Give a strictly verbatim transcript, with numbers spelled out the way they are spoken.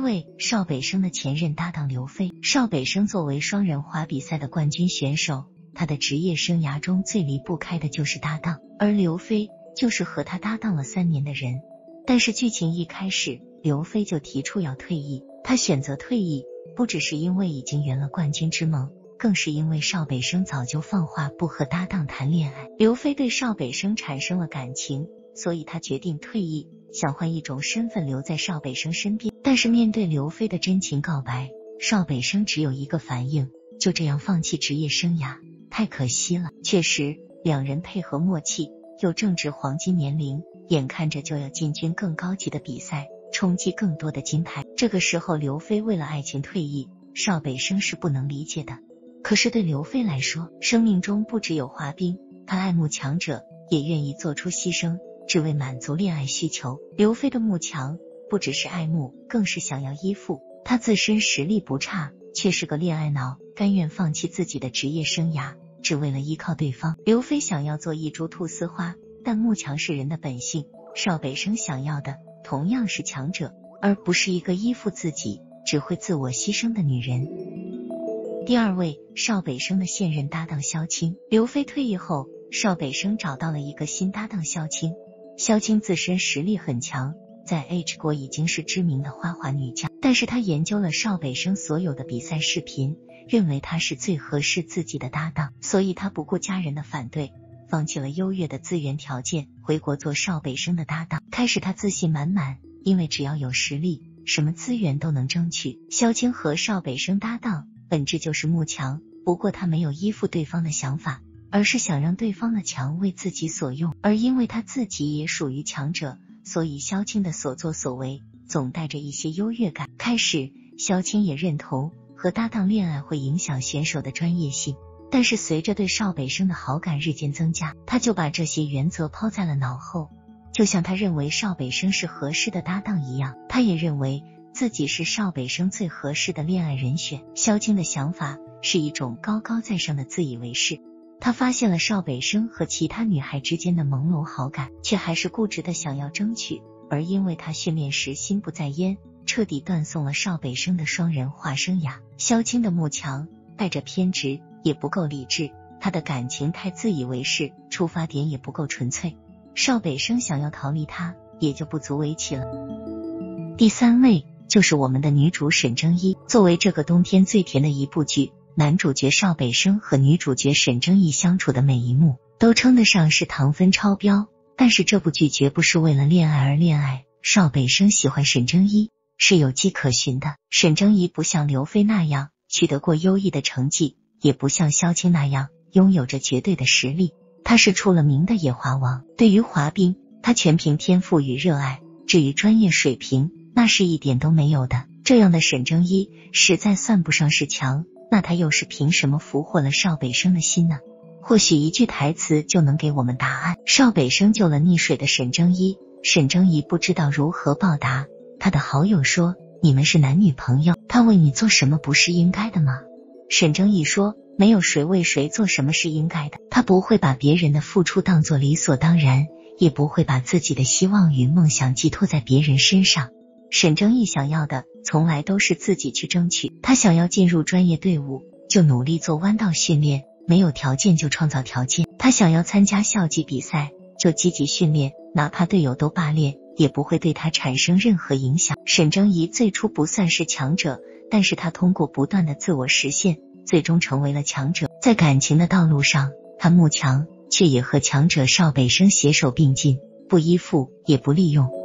位，邵北生的前任搭档刘飞。邵北生作为双人滑比赛的冠军选手，他的职业生涯中最离不开的就是搭档，而刘飞就是和他搭档了三年的人。但是剧情一开始，刘飞就提出要退役。他选择退役，不只是因为已经圆了冠军之梦，更是因为邵北生早就放话不和搭档谈恋爱。刘飞对邵北生产生了感情，所以他决定退役，想换一种身份留在邵北生身边。但是面对刘飞的真情告白，邵北生只有一个反应，就这样放弃职业生涯，太可惜了。确实，两人配合默契，又正值黄金年龄，眼看着就要进军更高级的比赛，冲击更多的金牌。这个时候刘飞为了爱情退役，邵北生是不能理解的。可是对刘飞来说，生命中不只有滑冰，他爱慕强者，也愿意做出牺牲，只为满足恋爱需求。刘飞的慕强不只是爱慕，更是想要依附。他自身实力不差，却是个恋爱脑，甘愿放弃自己的职业生涯，只为了依靠对方。刘飞想要做一株菟丝花，但慕强是人的本性，邵北生想要的同样是强者，而不是一个依附自己，只会自我牺牲的女人。第二位，邵北生的现任搭档萧青。刘飞退役后，邵北生找到了一个新搭档萧青。萧青自身实力很强，在 H 国已经是知名的花滑女将，但是他研究了邵北生所有的比赛视频，认为他是最合适自己的搭档，所以他不顾家人的反对，放弃了优越的资源条件，回国做邵北生的搭档。开始他自信满满，因为只要有实力，什么资源都能争取。萧青和邵北生搭档，本质就是慕强，不过他没有依附对方的想法，而是想让对方的强为自己所用。而因为他自己也属于强者，所以萧青的所作所为总带着一些优越感。开始萧青也认同和搭档恋爱会影响选手的专业性，但是随着对邵北生的好感日渐增加，他就把这些原则抛在了脑后。就像他认为邵北生是合适的搭档一样，他也认为自己是邵北生最合适的恋爱人选。萧青的想法是一种高高在上的自以为是，他发现了邵北生和其他女孩之间的朦胧好感，却还是固执的想要争取，而因为他训练时心不在焉，彻底断送了邵北生的双人滑生涯。萧青的慕强带着偏执，也不够理智，他的感情太自以为是，出发点也不够纯粹。邵北生想要逃离他，也就不足为奇了。第三位就是我们的女主沈正一。作为这个冬天最甜的一部剧，男主角邵北生和女主角沈正一相处的每一幕都称得上是糖分超标，但是这部剧绝不是为了恋爱而恋爱。邵北生喜欢沈正一是有迹可循的。沈正一不像刘飞那样取得过优异的成绩，也不像萧青那样拥有着绝对的实力，他是出了名的野滑王。对于滑冰，他全凭天赋与热爱，至于专业水平，那是一点都没有的。这样的沈正一实在算不上是强，那他又是凭什么俘获了邵北生的心呢？或许一句台词就能给我们答案。邵北生救了溺水的沈正一，沈正一不知道如何报答。他的好友说，你们是男女朋友，他为你做什么不是应该的吗？沈正一说，没有谁为谁做什么是应该的，他不会把别人的付出当作理所当然，也不会把自己的希望与梦想寄托在别人身上。沈正一想要的从来都是自己去争取，他想要进入专业队伍，就努力做弯道训练，没有条件就创造条件。他想要参加校级比赛，就积极训练，哪怕队友都罢练，也不会对他产生任何影响。沈正一最初不算是强者，但是他通过不断的自我实现，最终成为了强者。在感情的道路上，他慕强，却也和强者邵北生携手并进，不依附，也不利用。